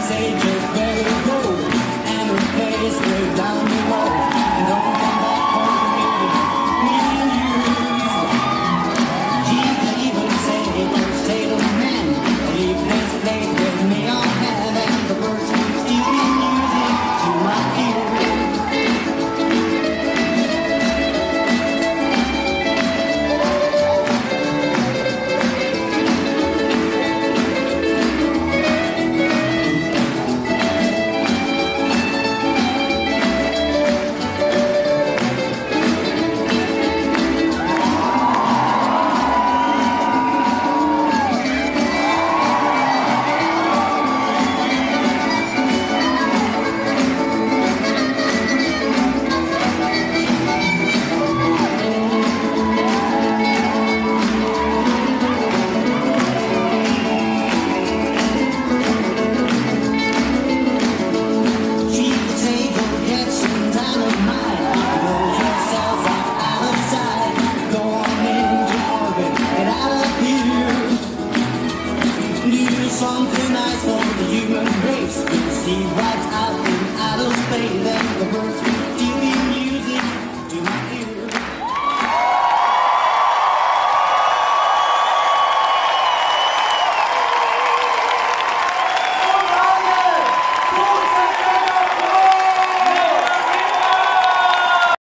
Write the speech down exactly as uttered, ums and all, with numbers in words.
say just where to go, and a place way down below, and don't come back home to me, me and you. Jesus even say, don't say to men, leave this place with me on hand, and the words keep stealing music to my ears. Something nice for the human race. See what's